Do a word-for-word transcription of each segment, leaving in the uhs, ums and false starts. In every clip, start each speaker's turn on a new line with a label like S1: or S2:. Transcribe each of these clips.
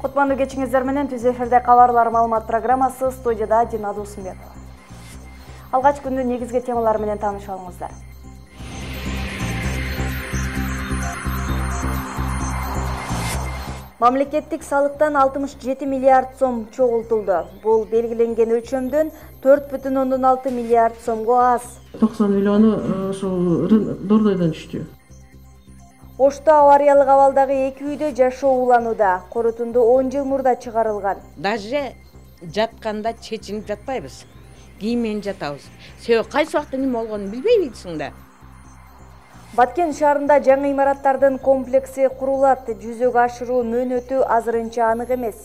S1: Кутмандуу кечиңиздер менен түз эфирде кабарлар маалымат программасы, студияда Дина Досумбекова. Алгач күндүн негизги темалары менен таанышып алыңыздар. Мамлекеттик салыктан алтымыш жети миллиард сом чогултулду. Бул белгиленген өлчөмдөн төрт бүтүн ондон алты миллиард сомго аз.
S2: токсон миллиону ошол Дордойдон түштү.
S1: Ошто авариялык абалдагы эки үйдө жашоо уланууда. Корутунду он жыл мурда чыгарылган.
S3: Даже жатканда чечинип жатпайбыз. Кийимен жатабыз. Себеби кайсы убакта неме болгонун билбейбиз да.
S1: Баткен шаарында жаңы имараттардын комплекси курулат. Жүзөгө ашыруу мөөнөтү азырынча анык эмес.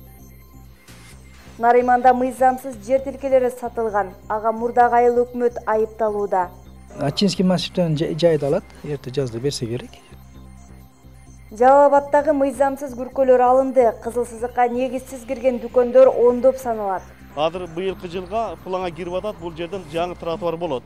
S1: Нариманда мыйзамсыз жер тилкелери сатылган. Ага мурдагы айыл өкмөт айыпталууда.
S4: Ачинский массивден жайды алат, эрте жазды берсе керек.
S1: Жалал Абадтагы мыйзамсыз күркөлөр алынды. Кызыл сызыкка негизсиз кирген дүкөндөр ондоп саналат.
S5: Азыр быйылкы жылга планга кирип атат, бул жерден жаңы тротуар болот.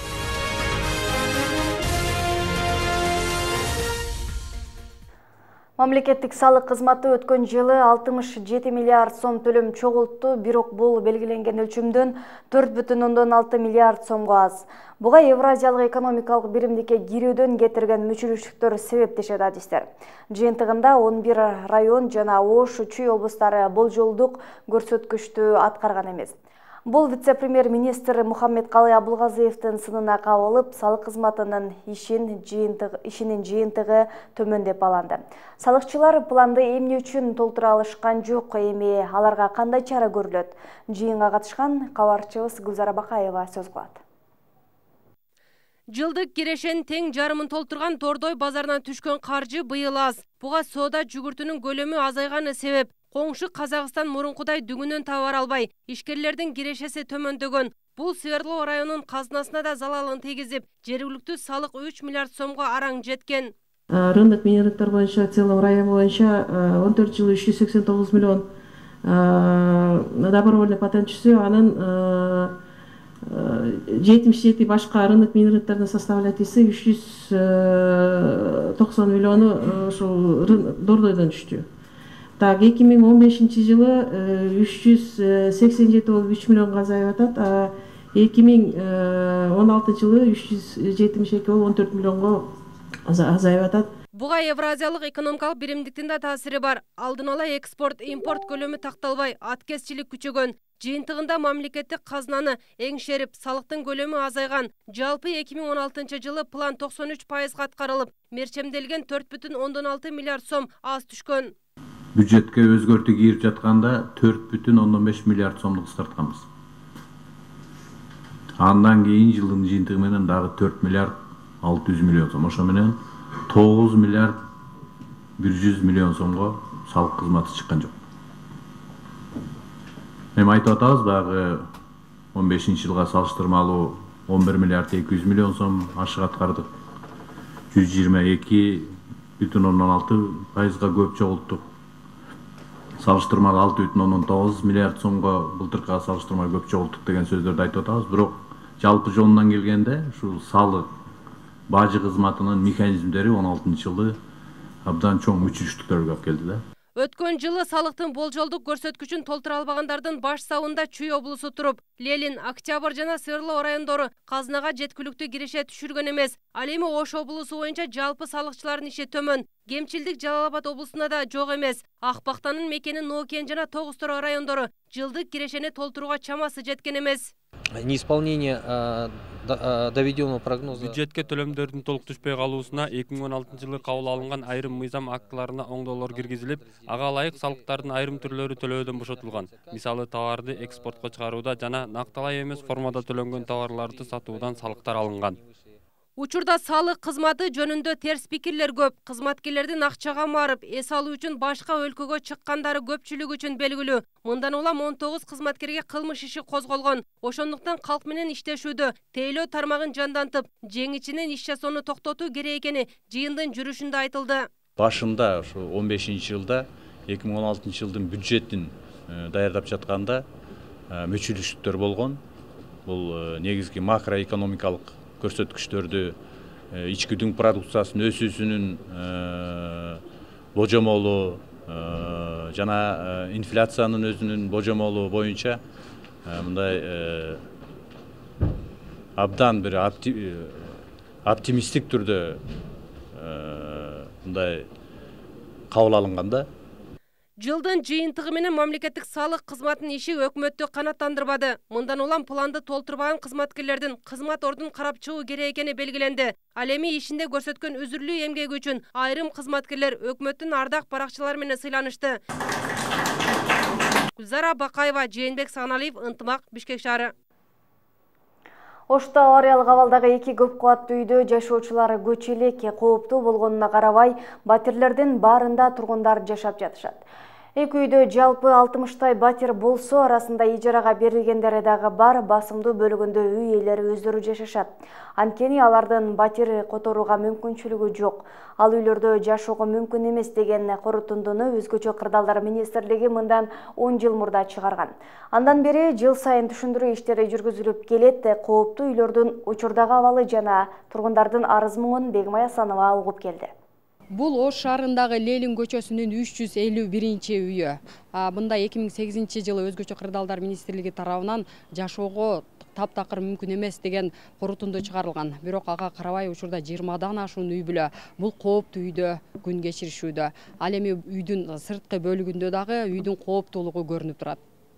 S1: Мамлекеттик салык кызматы өткөн жылы алтымыш жети миллиард сом төлөм чогултту, бирок бул белгиленген өлчөмдөн төрт бүтүн ондон алты миллиард сомго аз. Буга Евразиялык экономикалык биримдикке кирүүдөн кетирген мүчүлүштүктөр себептешет адистер. Жыйынтыгында он бир район жана Ош, Чүй облустары болжолдук көрсөткүчтү аткарган эмес. Бул вице-премьер-министр Мухаммедкалый Абылгазиевдин сынына кабылып, салык кызматынын ишин жыйынтыгы ишинин жыйынтыгы төмөн деп баланды. Салыкчылар планды эмне үчүн толтура алышкан жок, эми аларга кандай чара көрүлөт? Жыйынга катышкан кабарчыбыз Гүлзара Бакаева сөз кылат.
S6: Жылдык кирешенин тең жарымын толтурган Тордой базарынан түшкөн каржы быйыл аз. Буга соода жүгүртүнүн көлөмү азайганы себеп. Коңшу Казакстан мурункудай дүңүнөн товар албай, ишкерлердин кирешеси төмөндөгөн. Бул Свердлов районунун казынасына да залалын тийгизип, жергиликтүү салык үч миллиард сомго араң жеткен.
S2: Рынок минералдар боюнча, целом район боюнча он төрт жыл үч жүз сексен тогуз миллион добровольный патент түшсө, анын жетимиш жети башка рынок минералдарын составлять этсе үч жүз токсон миллиону ошол Дордойдон түштү. Так, эки миң он бешинчи жылы үч жүз сексен жети болуп үч миллионго азайып атат, а эки миң он алтынчы жылы үч жүз жетимиш эки болуп он төрт миллионго азайып атат.
S6: Буга Евразиялык экономикалык биримдиктин да таасири бар. Алдын ала экспорт, импорт көлөмү такталбай, аткезчилик күчөгөн. Жыйынтыгында мамлекеттик казынаны эңшерип, салыктын көлөмү азайган. Жалпы эки миң он алтынчы жылы план токсон үч пайызга аткарылып, мерчемделген төрт бүтүн ондон алты миллиард сом аз түшкөн.
S7: Бюджетке өзгөртүү кирип жатканда төрт бүтүн ондон беш миллиард сомду кыскартканбыз. Андан кийин жылдын жыйынтыгы менен дагы төрт миллиард алты жүз миллион сом. Ошо менен тогуз миллиард бир жүз миллион сомго салык кызматы чыккан жок. Эми айтып атабыз, баягы он бешинчи жылга салыштырмалуу он бир миллиард эки жүз миллион сом ашык аткардык. жүз жыйырма эки бүтүн ондон алты пайызга көп чогулттук. Салыштырмалы алты бүтүн ондон тогуз миллиард сомго былтыркыга салыштырмалуу көп чогулттук деген сөздөрдү айтып атабыз. Бирок жалпы жолунан келгенде ушул салык бажы кызматынын механизмдери он алтынчы жылы абдан чоң мүчүлүштүктөргө алып келди да.
S6: Өткөн жылы салыктын болжолдук көрсөткүчүн толтура албагандардын баш сабында Чүй облусу туруп, Лелин, Октябрь жана Свердлов райондору казынага жеткиликтүү киреше түшүргөн эмес. Ал эми Ош облусу боюнча жалпы салыкчылардын иши төмөн. Кемчилдик Жалал Абад облусунда да жок эмес. Акбактанын мекени Нокен жана Тогуз Тoro райондору жылдык кирешени толтурууга чамасы жеткен эмес.
S8: Неисполнение доведенного прогноза.
S9: Бюджетке төлөмдөрдүн толук түшпөй калуусуна эки миң он алтынчы жылы кабыл алынган айрым мыйзам актыларына оңдоолор киргизилип, ага ылайык салыктардын айрым түрлөрү төлөөдөн бошотулган. Мисалы, товарды экспортко чыгарууда жана накталай эмес формада төлөнгөн товарларды сатуудан салыктар алынган.
S6: Учурда салык кызматы жөнүндө терс пикирлер көп. Кызматкерлердин акчага марып, эс алуу үчүн башка өлкөгө чыккандары көпчүлүк үчүн белгилүү. Мындан улам он тогуз кызматкерге кылмыш иши козголгон. Ошондуктан калк менен иштешүүдө тейлөө тармагын жандантып, жеңичинен иш жасоону токтотуу керек экени жыйындын жүрүшүндө айтылды.
S10: Башында ошо он бешинчи жылда эки миң он алтынчы жылдын бюджетин даярдап жатканда мүчүлүштүктөр болгон. Бул негизги макроэкономикалык көрсөткүчтөрдү, ички дүң продукциясынын өсүүсүнүн божомолу, жана инфляциянын өзүнүн божомолу боюнча мындай абдан бир оптимисттик түрдө мындай кабыл алынганда.
S6: Жылдын жыйынтыгы менен мамлекеттик салык кызматынын иши өкмөттү канааттандырбады. Мындан улам планды толтурбаган кызматкерлердин кызмат ордун карап чыгуу керек экени белгиленди. Ал эми ишинде көрсөткөн үзүрлүү эмгеги үчүн айрым кызматкерлер өкмөттүн ардак баракчылары менен сыйланышты. Гүлзара Бакаева, Жээнбек Сагналиев, Ынтымак, Бишкек шаары.
S1: Ошто авариялык абалдагы эки көп кабаттуу үйдө жашоочулар көч элекке кооптуу болгонуна карабай, батирлердин баарында тургундар жашап жатышат. Эки үйдө жалпы алтымыштай батир болсо, арасында ижарага берилгендери дагы бар, басымдуу бөлүгүндө үй ээлери өздөрү жашашат. Анткени алардын батир которууга мүмкүнчүлүгү жок. Ал үйлөрдө жашоого мүмкүн эмес деген корутундуну Өзгөчө кырдаалдар министрлиги мындан он жыл мурда чыгарган. Андан бери жыл сайын түшүндүрүү иштери жүргүзүлүп келет. Кооптуу үйлөрдүн учурдагы абалы жана тургундардын арыз муңун Бегимай Асанова угуп келди.
S11: Бул Ош шаарындагы Ленин көчөсүнүн үч жүз элүү биринчи үйү. Мында эки миң сегизинчи жылы Өзгөчө кырдаалдар министрлиги тарабынан жашоого таптакыр мүмкүн эмес деген корутунду чыгарылган. Бирок ага карабай учурда жыйырмадан ашуун үй бүлө бул кооптуу үйдө күн кечиришүүдө. Ал эми үйдүн сырткы бөлүгүндө дагы үйдүн кооптуулугу көрүнүп турат.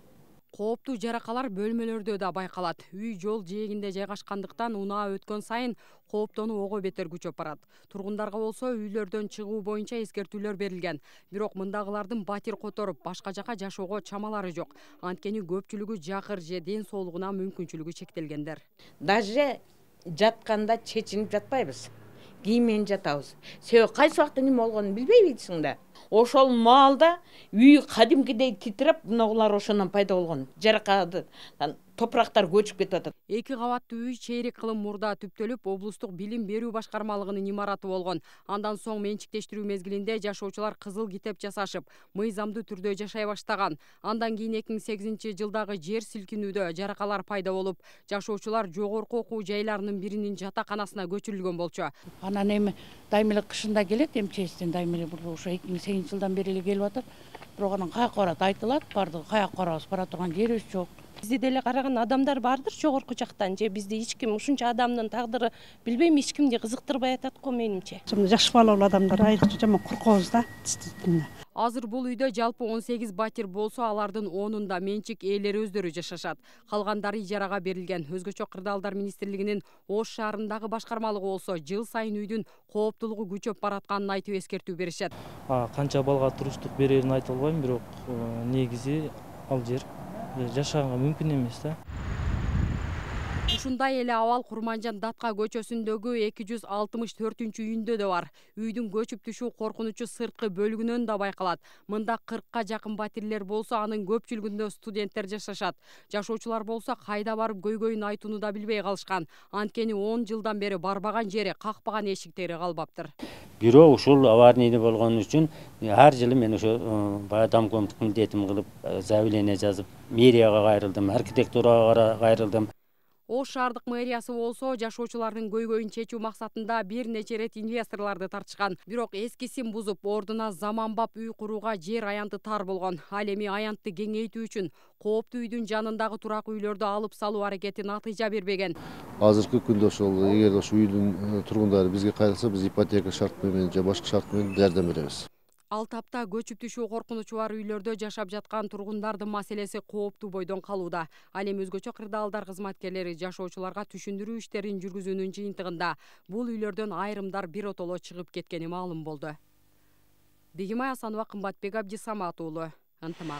S11: Кооптуу жаракалар бөлмөлөрдө да байкалат. Үй жол жээгинде жайгашкандыктан унаа өткөн сайын кооптонуу ого бетер күчөп барат. Тургундарга болсо үйлөрдөн чыгуу боюнча эскертүүлөр берилген. Бирок мындагылардын батир которуп, башка жака жашоого чамалары жок. Анткени көпчүлүгү жакыр же ден соолугуна мүмкүнчүлүгү чектелгендер.
S3: Даже жатканда чечинип жатпайбыз. Кийим менен жатабыз. Себеби кайсы убакта неме болгонун билбейбизсиң да. Ошол маалда үй кадимкидей титиреп, мынагулар ошондон пайда болгон. Жаракаты топурактар көчүп кетип атат.
S11: Эки кабаттуу үй чейрек кылым мурда түптөлүп, облустук билим берүү башкармалыгынын имараты болгон. Андан соң менчиктештирүү мезгилинде жашоочулар кызыл китеп жасашып, мыйзамдуу түрдө жашай баштаган. Андан кийин эки миң сегизинчи жылдагы жер силкинүүдө жаракалар пайда болуп, жашоочулар жогорку окуу жайларынын биринин жатаканасына көчүрүлгөн болчу.
S12: Анан эми дайым эле кышында келет, эмчестен дайым эле бул ошо эки миң сегизинчи жылдан бери эле келип атат. Бирок анан каяка барат айтылат, бардыгы каяка барабыз, бара турган жерибиз жок.
S13: Бизди деле караган адамдар бардыр жогорку жактан, же бизди эч ким ушунча адамдын тагдыры билбейм, эч кимди кызыктырбай атат го менимче.
S14: Жаш балалуу адамдар айрыкча жаман коркобуз да.
S11: Азыр бул үйдө жалпы он сегиз батир болсо, алардын онунда менчик ээлери өздөрү жашашат. Калгандары ижарага берилген. Өзгөчө кырдаалдар министрлигинин Ош шаарындагы башкармалыгы болсо, жыл сайын үйдүн кооптуулугу күчөп баратканын айтып эскертүү беришет.
S15: Канча балга туруштук берерин айта албайм, бирок негизи ал жер жашаганга мүмкүн эмес да.
S11: Ушундай эле абал Курманжан Датка көчөсүндөгү эки жүз алтымыш төртүнчү үйүндө да бар. Үйдүн көчүп түшүү коркунучу сырткы бөлүгүнөн да байкалат. Мында кыркка жакын батирлер болсо, анын көпчүлүгүндө студенттер жашашат. Жашоочулар болсо кайда барып көйгөйүн айтууну да билбей калышкан. Анткени он жылдан бери барбаган жери, какпаган эшиктери калбаптыр.
S16: Бирок ушул аварийный болгон үчүн ар жылы мен ошо баягы домкомдук милдетим кылып заявление жазып, мэрияга кайрылдым, архитектурага кайрылдым.
S11: Ош шаардык мэриясы болсо, жашоочулардын көйгөйүн чечүү максатында бир нече рет инвесторлорду тартышкан. Бирок эскисин бузуп, ордуна заманбап үй курууга жер аянты тар болгон. Ал эми аянтты кеңейтүү үчүн кооптуу үйдүн жанындагы турак үйлөрдү алып салуу аракети натыйжа бербеген.
S17: Азыркы күндө ошол эгер ошо үйдүн тургундары бизге кайрылса, биз ипотека шарты менен же башка шарт менен жардам беребиз.
S11: Ал тапта көчүп түшүү коркунучу бар үйлөрдө жашап жаткан тургундардын маселеси кооптуу бойдон калууда. Ал эми Өзгөчө кырдаалдар кызматкерлери жашоочуларга түшүндүрүү иштерин жүргүзүүнүн жыйынтыгында бул үйлөрдөн айрымдар биротоло чыгып кеткени маалым болду. Бегимай Асанова, Кымбатбек Абдисамат уулу, Ынтымак.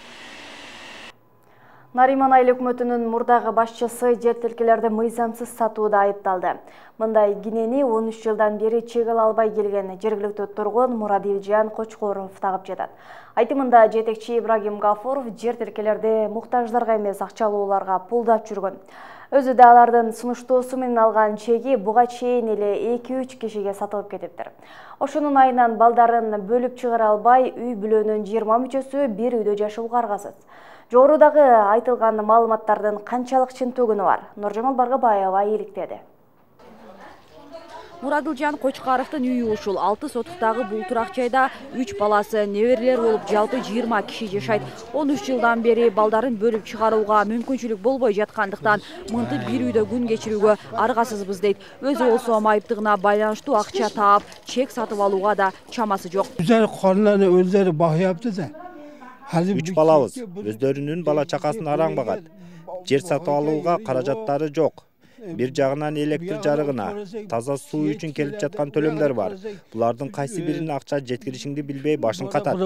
S1: Нариман айыл өкмөтүнүн мурдагы башчысы жер тилкелерди мыйзамсыз сатууда айыпталды. Мындай кинени он үч жылдан бери чек ала албай келген жергиликтүү тургун Мурадилжан Кочкоров тагып жатат. Айтымында жетекчи Ибрагим Гафуров жер тилкелерди муктаждарга эмес акчалууларга пулдап жүргөн. Өзү да алардын сунуштоосу менен алган чеги буга чейин эле эки үч кишиге сатылып кетиптир. Ошонун айынан балдарын бөлүп чыгара албай, үй бүлөнүн жыйырма мүчөсү бир үйдө жашоого аргасыз. Жогорудагы айтылган маалыматтардын канчалык чынтөгүнү бар? Нуржамал Баргабаева иликтеди.
S18: Muрадылжан Кочкаровдун үйү ушул алты сотуктагы бул турак жайда үч баласы, неберелер болуп жалпы жыйырма киши жашайт. он үч жылдан бери балдарын бөлүп чыгарууга мүмкүнчүлүк болбой жаткандыктан мынтип бир үйдө күн кечирүүгө аргасызбыз дейт. Өзү болсо майыптыгына байланыштуу акча таап, чек сатып алууга да чамасы жок.
S19: Üzeri karnlarını özleri bakıyaptı da.
S20: Үч балабыз, өздөрүнүн бала чакасын араң багат. Жер сатып алууга каражаттары жок. Бир жагынан электр жарыгына, таза суу үчүн келип жаткан төлөмдөр бар. Булардын кайсы бирине акча жеткиришиңди билбей башын катат.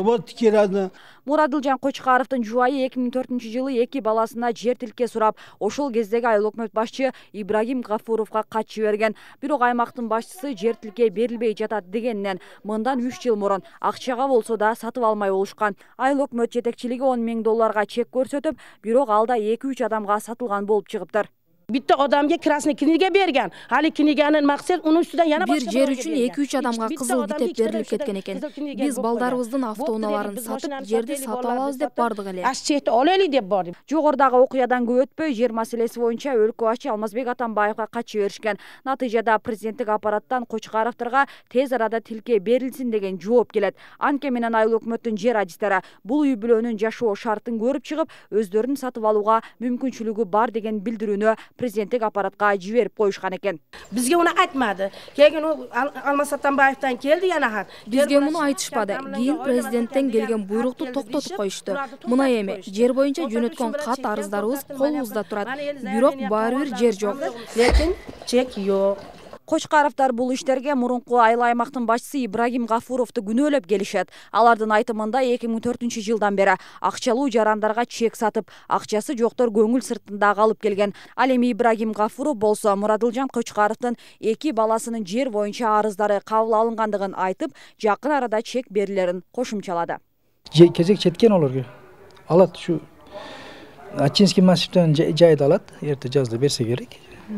S18: Muradılжан Кочкаровдун жубайы эки миң төртүнчү жылы эки баласына жер тилке сурап, ошол кездеги айыл өкмөт башчы Ибрагим Гафуровго кат жиберген. Бирок аймактын башчысы жер тилке берилбей жатат дегеннен мындан үч жыл мурун акчага болсо да сатып алмай болушкан. Айыл өкмөт жетекчилиги он миң долларга чек көрсөтүп, бирок алда эки үч адамга сатылган болуп чыгыптыр.
S21: Bitti odamga krasniy kniga bergan. Hali kniganing maqsad uni ustidan yana
S22: bir жер үчүн эки үч адамга кызыл китеп берилип кеткен экен. Биз балдарыбыздын автоунааларын сатып, жерди сатып алабыз деп бардык эле.
S21: Ашчетти олели деп бардым.
S18: Жогордагы окуядан көп өтпөй жер маселеси боюнча өлкө башчы Алмазбек Атамбаевга кат жиберишкен. Натыйжада президенттик аппараттан Кочкаровдорго тез арада тилке берилсин деген жооп келет. Анткени менен айыл өкмөттүн жер адистери бул үй бүлөнүн жашоо шартын көрүп чыгып, өздөрүн сатып алууга мүмкүнчүлүгү бар деген билдирүүнү президенттик аппаратка жиберип коюшкан экен.
S21: Бизге уну айтмады. Кийин у Алмаз Атамбаевдан келди yana хан.
S22: Бизге муну айтышпады. Кийин президенттен келген буйрукту токтотуп коюшту. Мына эми жер боюнча жөнөткөн кат арыздарыбыз колубузда турат. Бирок баары бир жер жок.
S21: Лекин чек жок.
S18: Кочкаровдор бул иштерге мурунку айыл аймактын башчысы Ибрагим Гафуровду күнөөлөп келишет. Алардын айтымында эки миң төртүнчү жылдан бери акчалуу жарандарга чек сатып, акчасы жоктор көңүл сыртында калып келген. Ал эми Ибрагим Гафуров болсо Muradılжан Кочкаровдун эки баласынын жер боюнча арыздары кабыл алынгандыгын айтып, жакын арада чек берилерин кошумчалады.
S4: Кезек четкен олорго алат, ушу Ачинский массивден жайды алат, эрте жазда берсе керек.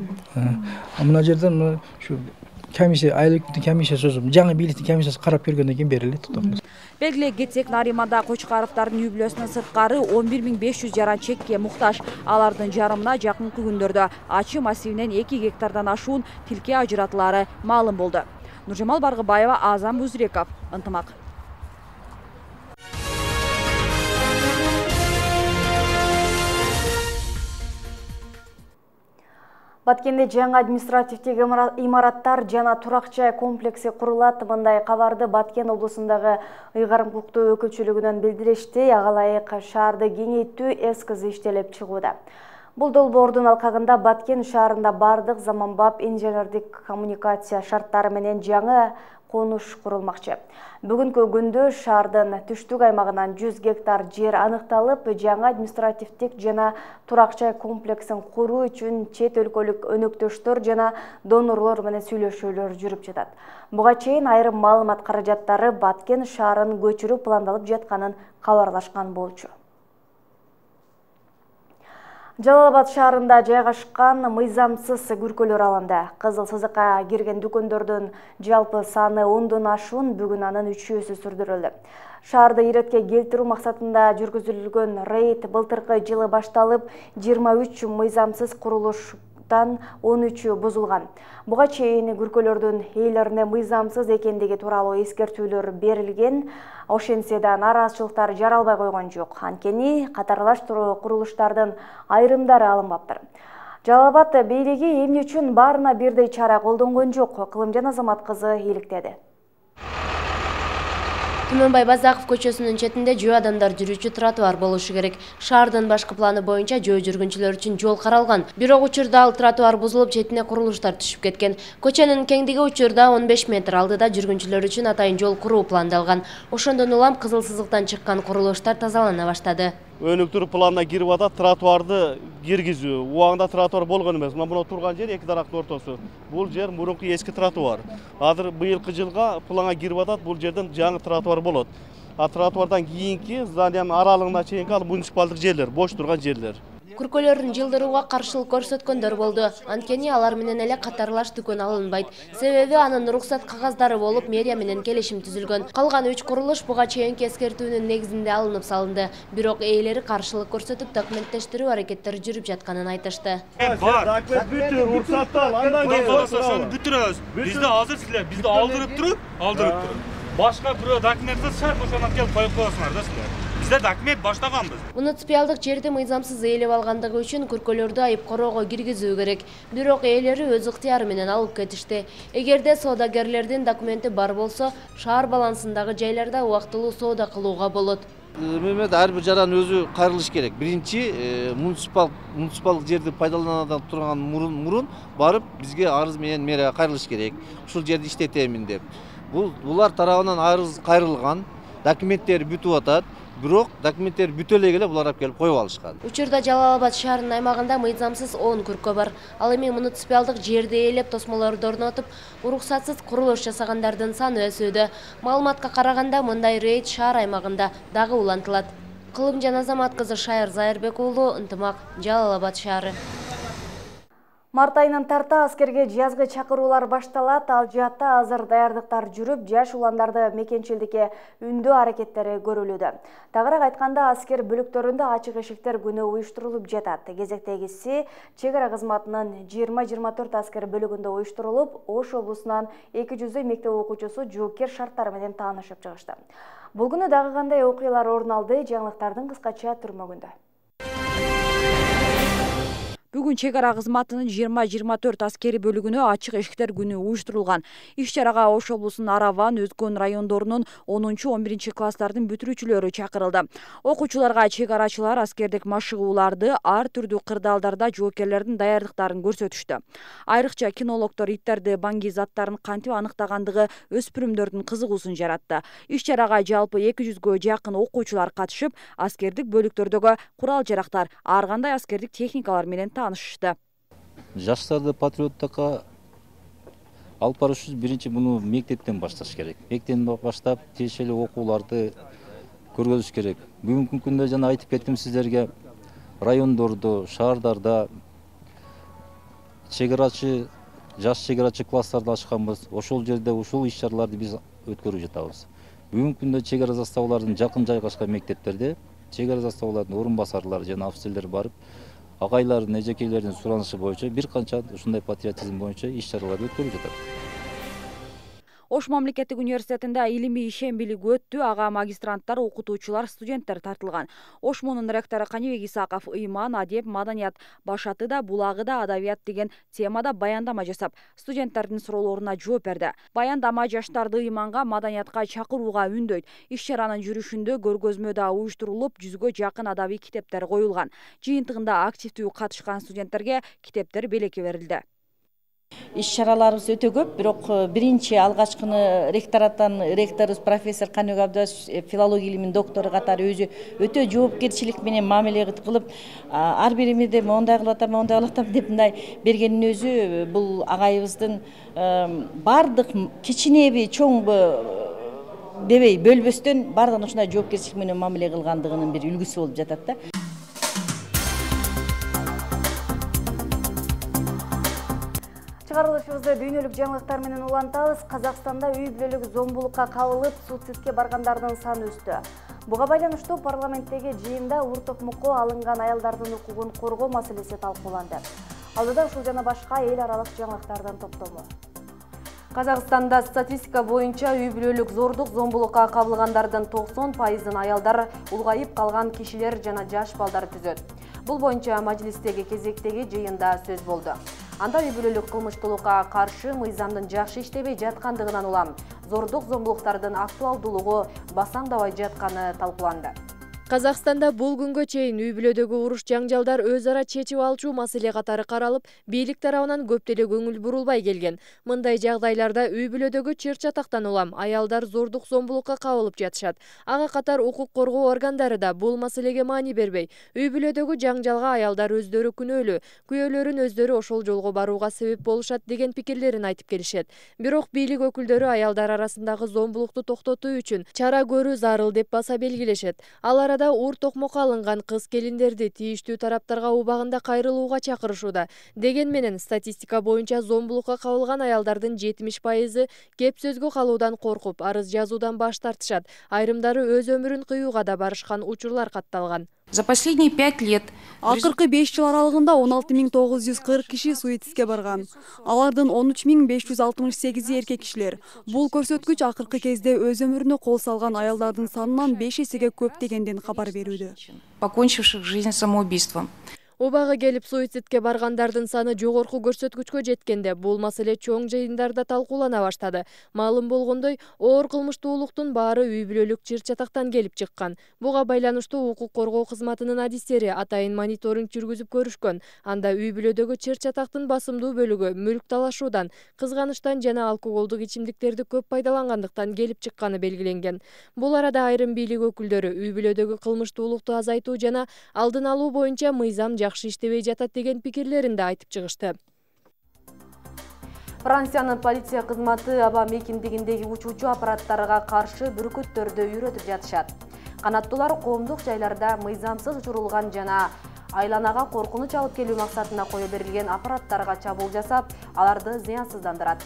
S4: Мына жерден ушу комиссия, айылдыктын комиссиясы, жаңы бийликтин комиссиясы карап көргөндөн кийин берилет.
S18: Белгилей кетсек, Нариманда Кочкаровдордун үй бүлөсүнөн сырткары он бир миң беш жүз жаран чекке муктаж. Алардын жарымына жакынкы күндөрдө Ачы массивинен эки гектардан ашуун тилке ажыратылары маалым болду. Нуржамал Баргыбаева, Азам Бузреков, Ынтымак.
S1: Баткенде жаңы административтик имараттар жана турак жай комплекси курулат. Мындай кабарды Баткен облусундагы ыйгарым укуктуу өкүлчүлүгүнөн билдиришти. Ага ылайык шаарды кеңейтүү эскизи иштелип чыгууда. Бул долбоордун алкагында Баткен шаарында бардык заманбап инженердик коммуникация шарттары менен жаңы конуш курулмакчы. Бүгүнкү күндө шаардын түштүк аймагынан жүз гектар жер аныкталып, жаңы административдик жана турак жай комплексин куруу үчүн чет өлкөлүк өнөктөштөр жана донорлор менен сүйлөшүүлөр жүрүп жатат. Буга чейин айрым маалымат каражаттары Баткен шаарын көчүрүү пландалып жатканын кабарлашкан болчу. Жалал-Абад шаарында жайгашкан мыйзамсыз күркөлөр алынды. Кызыл сызыкка кирген дүкөндөрдүн жалпы саны ондон ашуун, бүгүн анын үчөөсү сүрдүрүлдү. Шаарды иретке келтирүү максатында жүргүзүлгөн рейд былтыркы жылы башталып, жыйырма үч мыйзамсыз курулуш он үчү бузулган. Буга чейин күркөлөрдүн ээлерине мыйзамсыз экендиги тууралуу эскертүүлөр берилген, ошентсе да нараазычылыктар жаралбай койгон жок. Анткени катарлаш курулуштардын айрымдары алынбаптыр. Жалал-Абад бийлиги эмне үчүн баарына бирдей чара колдонгон жок? Кылымжан Азамат кызы иликтеди.
S23: Түмөнбай Базаков көчөсүнүн четинде жөө адамдар жүрүүчү тротуар болушу керек. Шаардын башкы планы боюнча жөө жүргүнчүлөр үчүн жол каралган. Бирок учурда ал тротуар бузулуп, четине курулуштар түшүп кеткен. Көчөнүн кеңдиги учурда он беш метр, алдыда жүргүнчүлөр үчүн атайын жол куруу пландалган. Ошондон улам кызыл сызыктан чыккан курулуштар тазалана баштады.
S5: Өнүктүрүү планына кирип атат, тротуарды киргизүү. Убагында тротуар болгон эмес. Мына бул турган жер эки дарактын ортосу. Бул жер мурунку эски тротуар. Азыр быйылкы жылга планга кирип атат, бул жерден жаңы тротуар болот. А тротуардан кийинки зданиянын аралыгына чейинки ал муниципалдык жерлер, бош турган жерлер.
S23: Күркөлөрүн жылдырууга каршылык көрсөткөндөр болду. Анткени алар менен эле катарлаш дүкөн алынбайт. Себеби анын уруксат кагаздары болуп, мэрия менен келишим түзүлгөн. Калган үч курулуш буга чейинки эскертүүнүн негизинде алынып салынды. Бирок ээлери каршылык көрсөтүп документтештирүү аракеттери жүрүп жатканын айтышты.
S5: Бар. Бүтүр, уруксаттал, андан
S2: кийин бүтүрөбүз. Бизде азыр силер бизди алдырып туруп, алдырып туруп. Башка бирөө документти шарт ошондон келип коюп коесуңар да силер. Бизде документ баштаганбыз.
S23: Муниципалдык жерди мыйзамсыз ээлеп алгандыгы үчүн күркөлөрдү айып короого киргизүү керек. Бирок ээлери өз ыктыяры менен алып кетишти. Эгерде соодагерлердин документи бар болсо, шаар балансындагы жайларда убактылуу соода кылууга болот.
S7: Мемлекет ар бир жаран өзү кайрылыш керек. Биринчи муниципал муниципалдык жерди пайдаланадан турган мурун мурун барып бизге арыз менен мэрияга кайрылыш керек. Ушул жерди иштетемин деп. Бул булар тарабынан арыз кайрылган, документтери бүтүп атат. Бирок документтер бүтө эле келе булар алып келип коюп алышкан.
S23: Учурда Жалал Абад шаарынын аймагында мыйзамсыз он күркө бар. Ал эми муниципалдык жерди ээлеп тосмолорду орнотуп, уруксатсыз курулуш жасагандардын саны өсүүдө. Маалыматка караганда мындай рейд шаар аймагында дагы улантылат. Кылымжан Азамат кызы Шайыр Зайырбек уулу, Ынтымак, Жалал Абад шаары.
S1: Март айынан тарта аскерге жазгы чакыруулар башталат. Ал жаатта азыр даярдыктар жүрүп, жаш уландарды мекенчилдикке үндөө аракеттери көрүлүүдө. Тагыраак айтканда, аскер бөлүктөрүндө ачык эшиктер күнү уюштурулуп жатат. Кезектегиси чек ара кызматынын жыйырма жыйырма төрт аскер бөлүгүндө уюштурулуп, Ош облусунан эки жүздөй мектеп окуучусу жоопкер шарттары менен таанышып чыгышты. Бул күнү дагы кандай окуялар орун алды? Жаңылыктардын кыскача түрмөгүндө.
S18: Бүгүн чек ара кызматынын жыйырма жыйырма төрт аскери бөлүгүнө ачык эшиктер күнү уюштурулган. Иш-чарага Ош облусунун Араван, Өзгөн райондорунун онунчу он биринчи класстардын бүтүрүүчүлөрү чакырылды. Окуучуларга чек арачылар аскердик машыгууларды, ар түрдүү кырдаалдарда жоопкерлердин даярдыктарын көрсөтүштү. Айрыкча кинологдор иттерди баңги заттарын кантип аныктагандыгы өспүрүмдөрдүн кызыгуусун жаратты. Иш-чарага жалпы эки жүзгө жакын окуучулар катышып, аскердик бөлүктөрдөгү курал-жарактар, ар кандай аскердик техникалар менен танышышты.
S8: Жаштарды патриоттукка алып барыш үчүн биринчи муну мектептен башташ керек. Мектептен баштап тиешелүү окууларды көргөзүш керек. Бүгүнкү күндө жана айтып кеттим сиздерге, райондордо, шаардарда чек арачы, жаш чек арачы класстарды ачканбыз. Ошол жерде ушул иш-чараларды биз өткөрүп жатабыз. Бүгүнкү күндө чек ара заставалардын жакын жайгашкан мектептерде чек ара заставалардын орун басарлары жана офицерлер барып, агайлардын, эжекейлердин суранышы боюнча бир канча ушундай патриотизм боюнча иш-чараларды өткөрүп жатат.
S18: Ош мамлекеттик университетинде илимий ишембилик өттү. Ага магистранттар, окутуучулар, студенттер тартылган. Ош мунун ректору Канибек Исаков ыйман, адеп, маданият, башатыда, булагыда адабият деген темада баяндама жасап, студенттердин суроолоруна жооп берди. Баяндама жаштарды ыйманга, маданиятка чакырууга үндөйт. Иш-чаранын жүрүшүндө көргөзмө да уюштурулуп, жүзгө жакын адабий китептер коюлган. Жыйынтыгында активдүү катышкан студенттерге китептер белекке берилди.
S24: Иш-чараларыбыз өтө көп, бирок биринчи алгачкыны ректораттан ректорубуз профессор Каныбек Абдуллаев филология илиминин доктору катары өзү өтө жоопкерчилик менен мамиле кылып, ар биримизди мондай кылып атам, мондай кылып атам деп мындай бергенин өзү бул агайыбыздын бардык кичинеби, чоңбу дебей бөлбөстөн бардыгын ушундай жоопкерчилик менен мамиле кылгандыгынын бир үлгүсү болуп жатат да.
S1: Чыгарылышыбызды дүйнөлүк жаңылыктар менен улантабыз. Казакстанда үй бүлөлүк зомбулукка кабылып, суицидке баргандардын саны өстү. Буга байланыштуу парламенттеги жыйында урт укмукка алынган аялдардын укугун коргоо маселеси талкууланды. Алдыда ушул жана башка эл аралык жаңылыктардын топтому.
S6: Казакстанда статистика боюнча үй бүлөлүк зордук зомбулукка кабылгандардын токсон пайызын аялдар, улгайып калган кишилер жана жаш балдар түзөт. Бул боюнча мажилистеги кезектеги жыйында сөз болду. Анда үй бүлөлүк кылмыштуулукка каршы мыйзамдын жакшы иштебей жаткандыгынан улам зордук зомбулуктардын актуалдуулугу басаңдабай жатканы талкууланды.
S25: Казакстанда бул күнгө чейин үй бүлөдөгү уруш жаңжалдар өз ара чечип алчу маселе катары каралып, бийлик тарабынан көп деле көңүл бурулбай келген. Мындай жагдайларда үй бүлөдөгү чыр чатактан улам аялдар зордук зомбулукка кабылып жатышат. Ага катар укук коргоо органдары да бул маселеге маани бербей, үй бүлөдөгү жаңжалга аялдар өздөрү күнөөлүү, күйөөлөрүн өздөрү ошол жолго барууга себеп болушат деген пикирлерин айтып келишет. Бирок бийлик өкүлдөрү аялдар арасындагы зомбулукту токтотуу үчүн чара көрүү зарыл деп баса белгилешет. Ал арада Францияда ур токмокко алынган кыз келиндерди тийиштүү тараптарга убагында кайрылууга чакырышууда. Деген менен статистика боюнча зомбулукка кабылган аялдардын жетимиш пайызы кеп сөзгө калуудан коркуп, арыз жазуудан баш тартышат. Айрымдары өз өмүрүн кыюуга да барышкан учурлар катталган.
S3: За последние пять лет
S9: акыркы беш жыл аралыгында он алты миң тогуз жүз кырк киши суицидке барган. Алардын он үч миң беш жүз алтымыш сегизи эркек кишилер. Бул көрсөткүч акыркы кезде өз өмүрүнө кол салган аялдардын санынан беш эсеге көп дегенден кабар берүүдө.
S3: Покончивших жизнь самоубийством.
S25: Убагы келип суицидке баргандардын саны жогорку көрсөткүчкө жеткенде бул маселе чоң жыйындарда талкуулана баштады. Маалым болгондой, оор кылмыштуулуктун баары үй бүлөлүк чыр чатактан келип чыккан. Буга байланыштуу укук коргоо кызматынын адистери атайын мониторинг жүргүзүп көрүшкөн. Анда үй бүлөдөгү чыр чатактын басымдуу бөлүгү мүлк талашуудан, кызганычтан жана алкоголдук ичимдиктерди көп пайдалангандыктан келип чыкканы белгиленген. Бул арада айрым бийлик өкүлдөрү үй бүлөдөгү кылмыштуулукту азайтуу жана алдын алуу боюнча мыйзам жакшы иштебей жатат деген пикирлерин да айтып чыгышты.
S1: Франциянын полиция кызматы аба мейкиндигиндеги учуучу аппараттарга каршы бүркүттөрдү үйрөтүп жатышат. Канаттуулар коомдук жайларда мыйзамсыз учурулган жана айланага коркунуч алып келүү максатына кое берилген аппараттарга чабуул жасап, аларды зыянсыздандырат.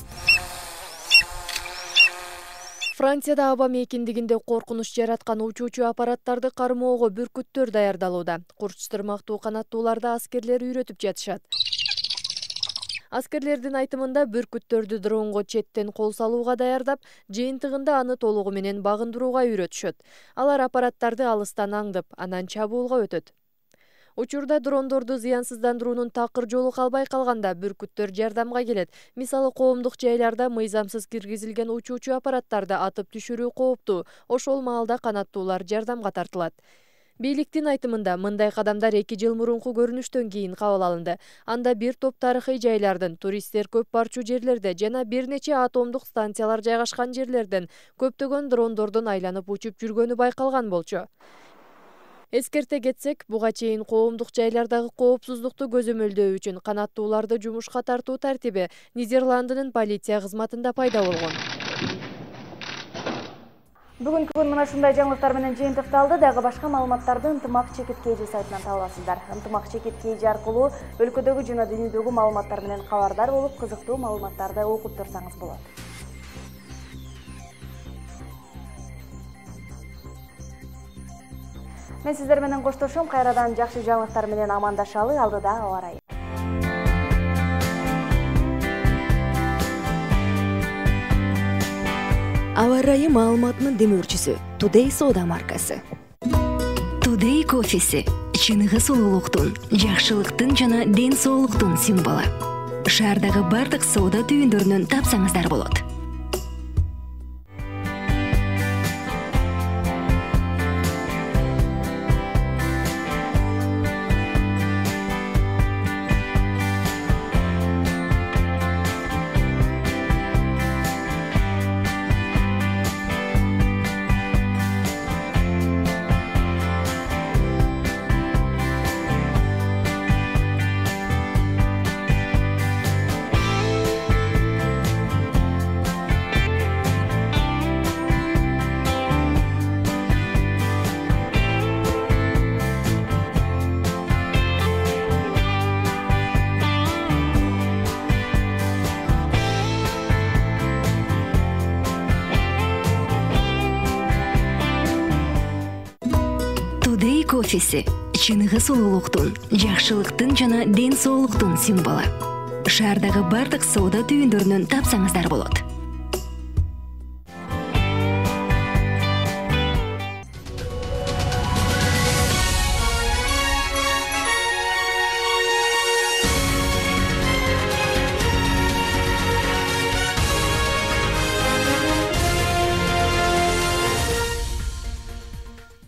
S25: Францияда аба мейкиндигинде коркунуч жараткан учуучу аппараттарды кармоого бүркүттөр даярдалууда. Курч тырмактуу канаттууларды аскерлер үйрөтүп жатышат. Аскерлердин айтымында бүркүттөрдү дронго четтен кол салууга даярдап, жыйынтыгында аны толугу менен багындырууга үйрөтүшөт. Алар аппараттарды алыстан аңдып, анан чабуулга өтөт. Учурда дрондорду зыянсыздандыруунун такыр жолу калбай калганда бүркүттөр жардамга келет. Мисалы коомдук жайларда мыйзамсыз киргизилген учуучу аппараттарды атып түшүрүү кооптуу. Ошол маалда канаттуулар жардамга тартылат. Бийликтин айтымында мындай кадамдар эки жыл мурунку көрүнүштөн кийин кабыл алынды. Анда бир топ тарыхый жайлардын, туристтер көп барчу жерлерде жана бир нече атомдук станциялар жайгашкан жерлерден көптөгөн дрондордун айланып учуп жүргөнү байкалган болчу. Эскерте кетсек, буга чейин коомдук жайлардагы коопсуздукту көзөмөлдөө үчүн канаттууларды жумушка тартуу тартиби Нидерландынын полиция кызматында пайда болгон.
S1: Бүгүнкү күн мына ушундай жаңылыктар менен жыйынтыкталды. Дагы башка маалыматтарды Ынтымак Чекит Кж сайтынан таба аласыздар. Ынтымак Чекит Кж аркылуу өлкөдөгү жана дүйнөдөгү маалыматтар менен кабардар болуп, кызыктуу маалыматтарды окуп турсаңыз болот. Мен сиздер менен коштошом, кайрадан жакшы жаңылыктар менен амандашалы, алдыда аба ырайы.
S10: Аба ырайы маалыматынын демөөрчүсү Today Soda маркасы. Today кофеси чыныгы сулуулуктун, жакшылыктын жана ден соолуктун символу. Шаардагы бардык соода түйүндөрүнөн тапсаңыздар болот. Today кофеси чыныгы сулуулуктун, жакшылыктын жана ден соолуктун символу. Шаардагы бардык соода түйүндөрүнөн тапсаңыздар болот.